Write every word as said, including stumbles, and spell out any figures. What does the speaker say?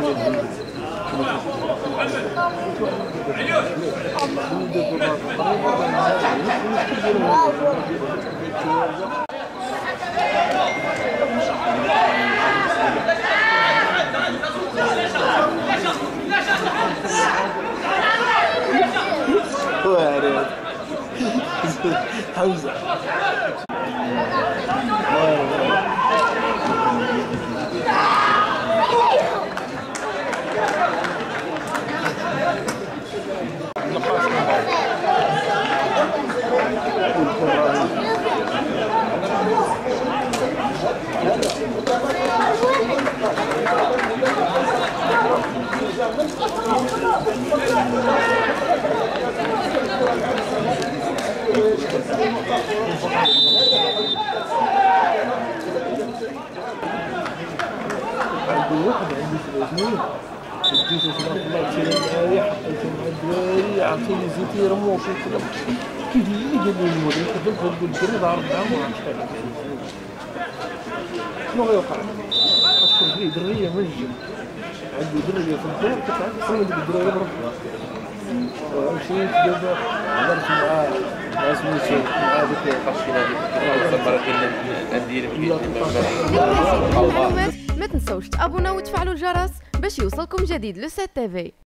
حمزة عنده واحد عنده ثلاثين ديتو تبارك الله تيرا معايا حطيتو مع الدراري عطيني زيت يرموه في كل كيف اللي قال لي المدير كيف نقول الدري ضارب معاهم وما عرفتش شحال شنو غيوقع باسكو دري دريه من الجن عنده دريه في الدار كتعرف شنو ديك الدراري بربها مشيت دابا هضرت مع مع سميتو مع ديك القشيره هذيك الزمره ديال الانديه. ما تنسوش تابوناو وتفعلوا الجرس باش يوصلكم جديد لو سيت تي في.